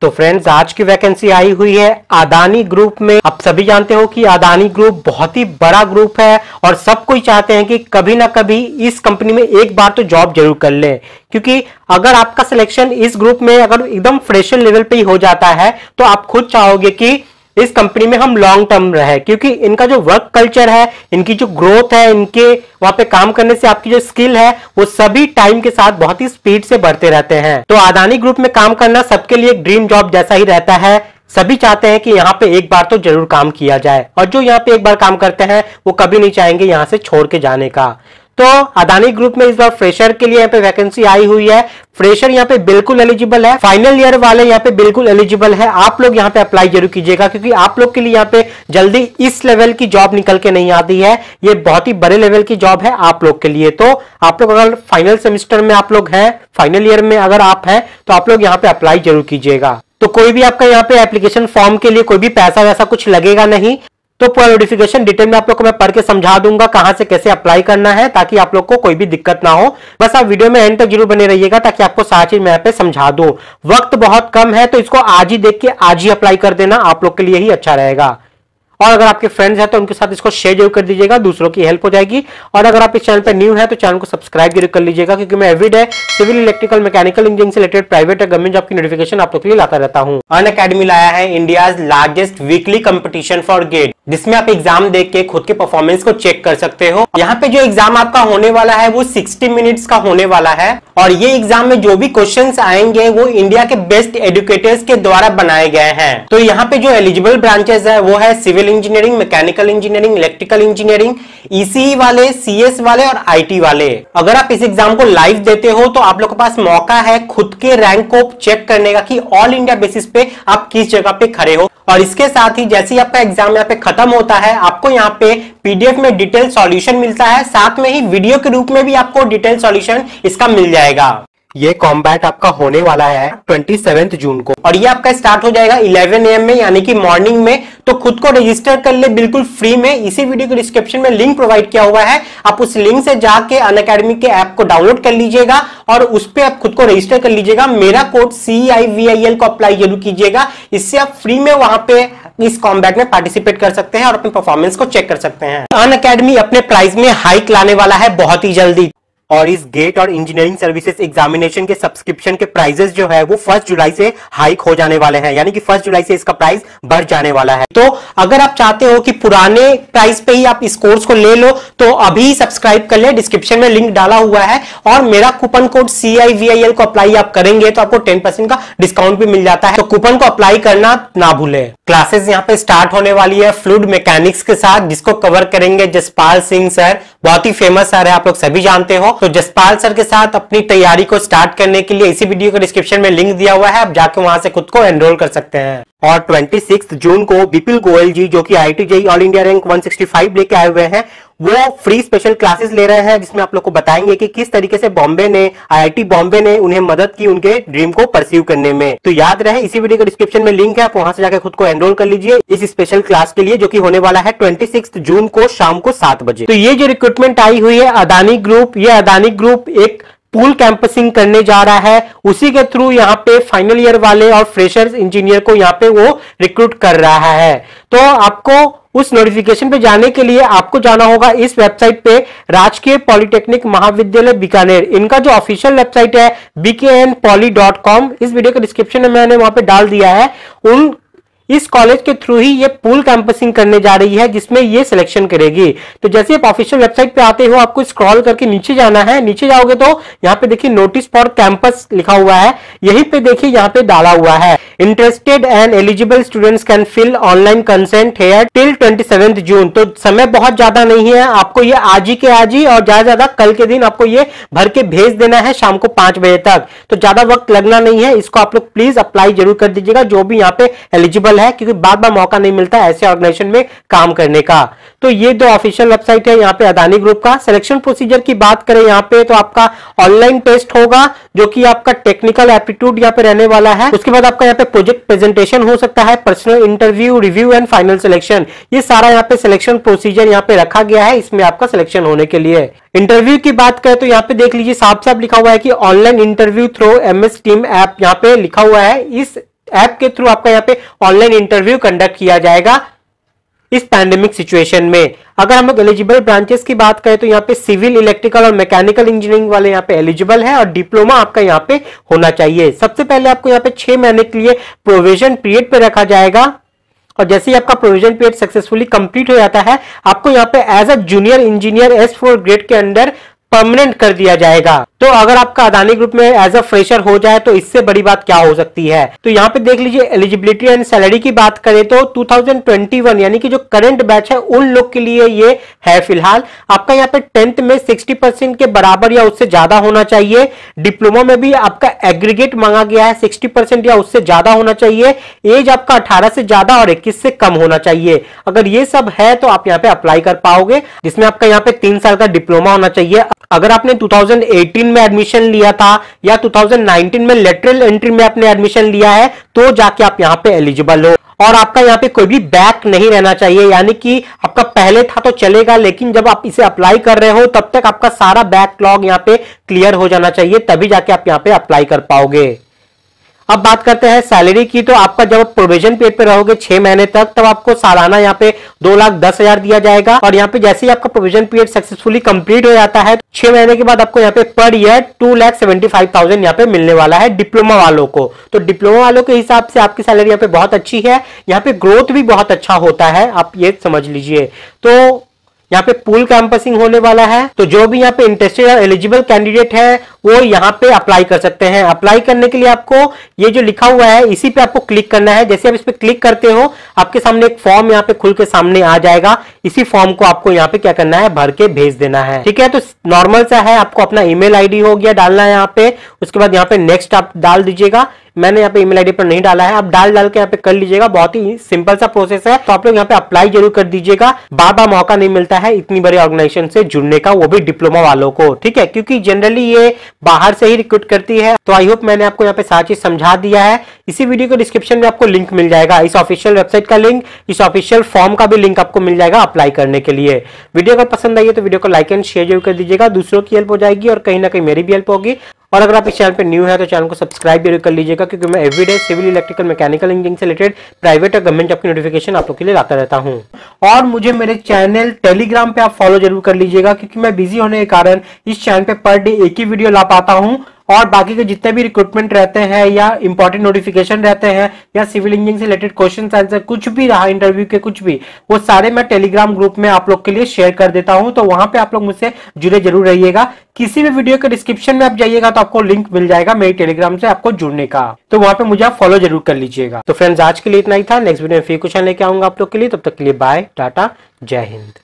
तो फ्रेंड्स, आज की वैकेंसी आई हुई है अदानी ग्रुप में। आप सभी जानते हो कि अदानी ग्रुप बहुत ही बड़ा ग्रुप है और सब कोई चाहते हैं कि कभी ना कभी इस कंपनी में एक बार तो जॉब जरूर कर ले, क्योंकि अगर आपका सिलेक्शन इस ग्रुप में अगर एकदम फ्रेशर लेवल पे ही हो जाता है तो आप खुद चाहोगे कि इस कंपनी में हम लॉन्ग टर्म रहे, क्योंकि इनका जो वर्क कल्चर है, इनकी जो ग्रोथ है, इनके वहां पे काम करने से आपकी जो स्किल है वो सभी टाइम के साथ बहुत ही स्पीड से बढ़ते रहते हैं। तो अदानी ग्रुप में काम करना सबके लिए एक ड्रीम जॉब जैसा ही रहता है। सभी चाहते हैं कि यहाँ पे एक बार तो जरूर काम किया जाए और जो यहाँ पे एक बार काम करते हैं वो कभी नहीं चाहेंगे यहाँ से छोड़ के जाने का। तो अदानी ग्रुप में इस बार फ्रेशर के लिए यहाँ पे वैकेंसी आई हुई है। फ्रेशर यहाँ पे बिल्कुल एलिजिबल है, फाइनल ईयर वाले यहाँ पे बिल्कुल एलिजिबल है। आप लोग यहाँ पे अप्लाई जरूर कीजिएगा, क्योंकि आप लोग के लिए यहाँ पे जल्दी इस लेवल की जॉब निकल के नहीं आती है। ये बहुत ही बड़े लेवल की जॉब है आप लोग के लिए। तो आप लोग अगर फाइनल सेमेस्टर में आप लोग हैं, फाइनल ईयर में अगर आप हैं, तो आप लोग यहाँ पे अप्लाई जरूर कीजिएगा। तो कोई भी आपका यहाँ पे एप्लीकेशन फॉर्म के लिए कोई भी पैसा वैसा कुछ लगेगा नहीं। तो पूरा नोटिफिकेशन डिटेल में आप लोग को मैं पढ़ के समझा दूंगा कहां से कैसे अप्लाई करना है, ताकि आप लोग को कोई भी दिक्कत ना हो। बस आप वीडियो में एंड तक जरूर बने रहिएगा ताकि आपको सारी चीज मैं यहाँ पे समझा दूं। वक्त बहुत कम है तो इसको आज ही देख के आज ही अप्लाई कर देना, आप लोग के लिए ही अच्छा रहेगा। और अगर आपके फ्रेंड्स हैं तो उनके साथ इसको शेयर जरूर कर दीजिएगा, दूसरों की हेल्प हो जाएगी। और अगर आप इस चैनल पर न्यू है तो चैनल को सब्सक्राइब जरूर कर लीजिएगा, क्योंकि मैं everyday civil, electrical, mechanical engineering से रिलेटेड प्राइवेट और गवर्नमेंट जॉब की नोटिफिकेशन आप लोग के लिए लाता रहता हूं। अनअकैडमी लाया है India's largest weekly competition for GATE, जिसमें आप एग्जाम देख के खुद के परफॉर्मेंस को चेक कर सकते हो। यहाँ पे जो एग्जाम आपका होने वाला है वो 60 मिनट्स का होने वाला है और ये एग्जाम में जो भी क्वेश्चंस आएंगे वो इंडिया के बेस्ट एजुकेटर्स के द्वारा बनाए गए हैं। तो यहाँ पे जो एलिजिबल ब्रांचेस है वो है civil engineering, mechanical engineering, electrical engineering, ECE वाले, सीएस वाले और आईटी वाले। अगर आप इस एग्जाम को लाइव देते हो तो आप लोग के पास मौका है खुद के रैंक को चेक करने का कि ऑल इंडिया बेसिस पे आप किस जगह पे खड़े हो। और इसके साथ ही जैसे ही आपका एग्जाम यहाँ पे खत्म होता है, आपको यहाँ पे पीडीएफ में डिटेल सॉल्यूशन मिलता है, साथ में ही वीडियो के रूप में भी आपको डिटेल सॉल्यूशन इसका मिल जाएगा। ये कॉम्बैट आपका होने वाला है 27 जून को और ये आपका स्टार्ट हो जाएगा 11 AM में, यानी कि मॉर्निंग में। तो खुद को रजिस्टर कर ले बिल्कुल फ्री में। इसी वीडियो के डिस्क्रिप्शन में लिंक प्रोवाइड किया हुआ है, आप उस लिंक से जाके अनअकैडमी के ऐप को डाउनलोड कर लीजिएगा और उस पर आप खुद को रजिस्टर कर लीजिएगा। मेरा कोड CIVIL को अप्लाई जरूर कीजिएगा, इससे आप फ्री में वहां पे इस कॉम्बैट में पार्टिसिपेट कर सकते हैं और अपने परफॉर्मेंस को चेक कर सकते हैं। अनअकैडमी अपने प्राइस में हाइक लाने वाला है बहुत ही जल्दी और इस गेट और इंजीनियरिंग सर्विसेज एग्जामिनेशन के सब्सक्रिप्शन के प्राइजेस जो है वो 1 जुलाई से हाइक हो जाने वाले हैं, यानी कि 1 जुलाई से इसका प्राइस बढ़ जाने वाला है। तो अगर आप चाहते हो कि पुराने प्राइस पे ही आप इस कोर्स को ले लो तो अभी सब्सक्राइब कर ले, डिस्क्रिप्शन में लिंक डाला हुआ है और मेरा कूपन कोड CIVIL को अप्लाई आप करेंगे तो आपको 10% का डिस्काउंट भी मिल जाता है। तो कूपन को अप्लाई करना ना भूले। क्लासेस यहाँ पे स्टार्ट होने वाली है फ्लूइड मैकेनिक्स के साथ, जिसको कवर करेंगे जसपाल सिंह सर, बहुत ही फेमस सर है, आप लोग सभी जानते हो। तो जसपाल सर के साथ अपनी तैयारी को स्टार्ट करने के लिए इसी वीडियो के डिस्क्रिप्शन में लिंक दिया हुआ है, आप जाके वहां से खुद को एनरोल कर सकते हैं। और 26 जून को विपिल गोयल जी, जो कि IIT JEE all India rank 165 लेके आए हुए हैं, वो फ्री स्पेशल क्लासेस ले रहे हैं, जिसमें आप लोग को बताएंगे कि किस तरीके से बॉम्बे ने, IIT बॉम्बे ने उन्हें मदद की उनके ड्रीम को परस्यू करने में। तो याद रहे इसी वीडियो के डिस्क्रिप्शन में लिंक है, आप वहां से जाकर खुद को एनरोल कर लीजिए इस स्पेशल क्लास के लिए, जो कि होने वाला है 26 जून को शाम को 7 बजे। तो ये जो रिक्रूटमेंट आई हुई है अदानी ग्रुप, ये अदानी ग्रुप एक पूल कैंपसिंग करने जा रहा है, उसी के थ्रू यहाँ पे फाइनल ईयर वाले और फ्रेशर्स इंजीनियर को यहाँ पे वो रिक्रूट कर रहा है। तो आपको उस नोटिफिकेशन पे जाने के लिए आपको जाना होगा इस वेबसाइट पे, राजकीय पॉलिटेक्निक महाविद्यालय बीकानेर। इनका जो ऑफिशियल वेबसाइट है bknpoly.com, इस वीडियो के डिस्क्रिप्शन में मैंने वहां पे डाल दिया है। इस कॉलेज के थ्रू ही ये पूल कैंपसिंग करने जा रही है, जिसमें ये सिलेक्शन करेगी। तो जैसे आप ऑफिशियल वेबसाइट पे आते हो, आपको स्क्रॉल करके नीचे जाना है। नीचे जाओगे तो यहाँ पे देखिए नोटिस फॉर कैंपस लिखा हुआ है, यहीं पे देखिए यहाँ पे डाला हुआ है interested and eligible students can fill online consent here till 27 June. तो समय बहुत ज्यादा नहीं है, आपको ये आज ही के आज ही और ज्यादा कल के दिन आपको ये भर के भेज देना है शाम को 5 बजे तक। तो ज्यादा वक्त लगना नहीं है, इसको आप लोग प्लीज अप्लाई जरूर कर दीजिएगा जो भी यहाँ पे एलिजिबल है, क्योंकि बार बार मौका नहीं मिलता ऐसे ऑर्गेनाइजेशन में काम करने का। तो ये दो ऑफिशियल वेबसाइट है यहाँ पे अदानी ग्रुप का। सिलेक्शन प्रोसीजर की बात करें यहाँ पे तो आपका ऑनलाइन टेस्ट होगा, जो कि आपका टेक्निकल एप्टीट्यूड यहाँ पे रहने वाला है। उसके बाद आपका यहाँ पे प्रोजेक्ट प्रेजेंटेशन हो सकता है, personal interview, review and final selection. ये सारा यहाँ पे सिलेक्शन प्रोसीजर यहाँ पे रखा गया है इसमें आपका सिलेक्शन होने के लिए। इंटरव्यू की बात करें तो यहाँ पे देख लीजिए साफ साफ लिखा हुआ है कि online interview through MS team app यहाँ पे लिखा हुआ है। इस ऐप के थ्रू आपका यहाँ पे ऑनलाइन इंटरव्यू कंडक्ट किया जाएगा इस पैंडेमिक सिचुएशन में। अगर हम लोग एलिजिबल ब्रांचेस की बात करें तो यहाँ पे सिविल, इलेक्ट्रिकल और मैकेनिकल इंजीनियरिंग वाले यहाँ पे एलिजिबल है और डिप्लोमा आपका यहाँ पे होना चाहिए। सबसे पहले आपको यहाँ पे 6 महीने के लिए प्रोविजन पीरियड पे रखा जाएगा और जैसे ही आपका प्रोविजन पीरियड सक्सेसफुली कंप्लीट हो जाता है आपको यहाँ पे as a junior engineer S4 grade के अंदर परमानेंट कर दिया जाएगा। तो अगर आपका अदानी ग्रुप में एज अ फ्रेशर हो जाए तो इससे बड़ी बात क्या हो सकती है। तो यहाँ पे देख लीजिए एलिजिबिलिटी एंड सैलरी की बात करें तो 2021 यानी कि जो करंट बैच है उन लोग के लिए ये है। फिलहाल आपका यहाँ पे 10th में 60% के बराबर या उससे ज्यादा होना चाहिए। डिप्लोमा में भी आपका एग्रीगेट मांगा गया है 60% या उससे ज्यादा होना चाहिए। एज आपका 18 से ज्यादा और 21 से कम होना चाहिए। अगर ये सब है तो आप यहाँ पे अप्लाई कर पाओगे, जिसमें आपका यहाँ पे 3 साल का डिप्लोमा होना चाहिए। अगर आपने 2018 में एडमिशन लिया था या 2019 में लेटरल एंट्री में आपने एडमिशन लिया है तो जाके आप यहाँ पे एलिजिबल हो। और आपका यहाँ पे कोई भी बैक नहीं रहना चाहिए, यानी कि आपका पहले था तो चलेगा लेकिन जब आप इसे अप्लाई कर रहे हो तब तक आपका सारा बैकलॉग यहाँ पे क्लियर हो जाना चाहिए, तभी जाके आप यहाँ पे अप्लाई कर पाओगे। अब बात करते हैं सैलरी की। तो आपका जब प्रोविजन पीरियड पे रहोगे 6 महीने तक तब आपको सालाना यहाँ पे 2,10,000 दिया जाएगा और यहाँ पे जैसे ही आपका प्रोविजन पीरियड सक्सेसफुली कंप्लीट हो जाता है 6 महीने के बाद आपको यहाँ पे पर ईयर 2,75,000 यहाँ पे मिलने वाला है डिप्लोमा वालों को। तो डिप्लोमा वालों के हिसाब से आपकी सैलरी यहाँ पे बहुत अच्छी है, यहाँ पे ग्रोथ भी बहुत अच्छा होता है, आप ये समझ लीजिए। तो यहाँ पे पूल कैंपसिंग होने वाला है, तो जो भी यहाँ पे इंटरेस्टेड और एलिजिबल कैंडिडेट है वो यहाँ पे अप्लाई कर सकते हैं। अप्लाई करने के लिए आपको ये जो लिखा हुआ है इसी पे आपको क्लिक करना है। जैसे आप इस पे क्लिक करते हो आपके सामने एक फॉर्म यहाँ पे खुल के सामने आ जाएगा। इसी फॉर्म को आपको यहाँ पे क्या करना है, भर के भेज देना है। ठीक है, तो नॉर्मल सा है, आपको अपना ईमेल आईडी हो गया डालना है यहाँ पे, उसके बाद यहाँ पे नेक्स्ट आप डाल दीजिएगा। मैंने यहाँ पे ईमेल आईडी पर नहीं डाला है, आप डाल के यहाँ पे कर लीजिएगा। बहुत ही सिंपल सा प्रोसेस है, तो आप लोग यहाँ पे अप्लाई जरूर कर दीजिएगा। बार बार मौका नहीं मिलता है इतनी बड़ी ऑर्गेनाइजेशन से जुड़ने का, वो भी डिप्लोमा वालों को। ठीक है, क्योंकि जनरली ये बाहर से ही रिक्रूट करती है। तो आई होप मैंने आपको यहाँ पे सारा चीज समझा दिया है। इसी वीडियो के डिस्क्रिप्शन में आपको लिंक मिल जाएगा, इस ऑफिशियल वेबसाइट का लिंक, इस ऑफिशियल फॉर्म का भी लिंक आपको मिल जाएगा अप्लाई करने के लिए। वीडियो अगर पसंद आई है तो वीडियो को लाइक एंड शेयर जरूर कर दीजिएगा, दूसरों की हेल्प हो जाएगी और कहीं ना कहीं मेरी भी हेल्प होगी। और अगर आप इस चैनल पे न्यू है तो चैनल को सब्सक्राइब जरूर कर लीजिएगा, क्योंकि मैं everyday civil, electrical, mechanical engineering से रिलेटेड प्राइवेट और गवर्नमेंट जॉब की नोटिफिकेशन आप लोग के लिए लाता रहता हूं। और मुझे मेरे चैनल टेलीग्राम पे आप फॉलो जरूर कर लीजिएगा, क्योंकि मैं बिजी होने के कारण इस चैनल पे पर डे एक ही वीडियो ला पाता हूं और बाकी के जितने भी रिक्रूटमेंट रहते हैं या इंपॉर्टेंट नोटिफिकेशन रहते हैं या सिविल इंजीनियरिंग से रिलेटेड क्वेश्चन आंसर कुछ भी रहा इंटरव्यू के, कुछ भी, वो सारे मैं टेलीग्राम ग्रुप में आप लोग के लिए शेयर कर देता हूं। तो वहां पे आप लोग मुझसे जुड़े जरूर रहिएगा। किसी भी वीडियो के डिस्क्रिप्शन में आप जाइएगा तो आपको लिंक मिल जाएगा मेरी टेलीग्राम से आपको जुड़ने का, तो वहां पे मुझे आप फॉलो जरूर कर लीजिएगा। तो फ्रेंड्स आज के लिए इतना ही था, नेक्स्ट वीडियो में फिर कुछ लेके आऊंगा आप लोग के लिए। तब तक के लिए बाय, टाटा, जय हिंद।